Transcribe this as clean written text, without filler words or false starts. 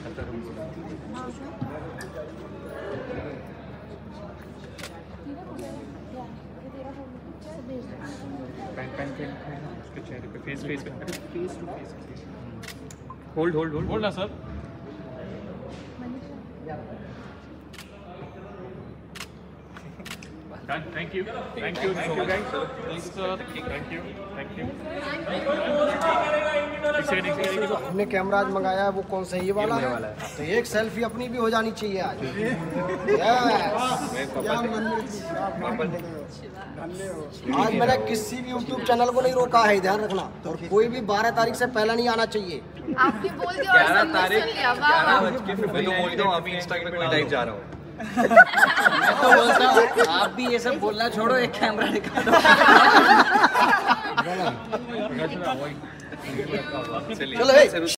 उसके चेहरे पे फेस पे फेस टू फेस होल्ड ना sir. Thank you guys. Please sir. Thank you. हमने कैमरा आज मंगाया है, वो कौन सा ये वाला है? तो एक सेल्फी अपनी भी हो जानी चाहिए आज। आज मैंने किसी भी YouTube चैनल को नहीं रोका है, ध्यान रखना। और कोई भी 12 तारीख से पहले नहीं आना चाहिए। आपने बोल दिया और सबने सुन लिया। वाह वाह। अभी इंस्टाग्राम पे लाइव जा रहा हूँ। मैं तो बोलता हूँ आप भी ये सब बोलना छोड़ो, एक कैमरा दिखा दो। चलिए।